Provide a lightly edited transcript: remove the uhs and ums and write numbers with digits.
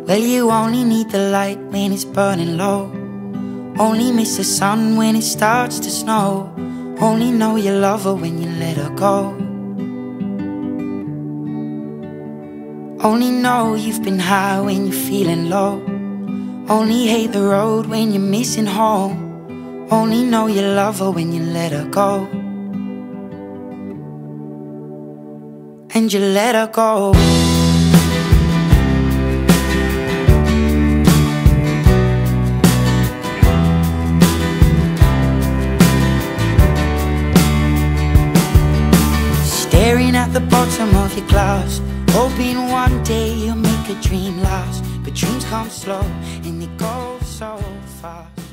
Well, you only need the light when it's burning low. Only miss the sun when it starts to snow. Only know you love her when you let her go. Only know you've been high when you're feeling low. Only hate the road when you're missing home. Only know you love her when you let her go. And you let her go. Staring at the bottom of your glass, hoping one day you'll make a dream last. But dreams come slow and they go so fast.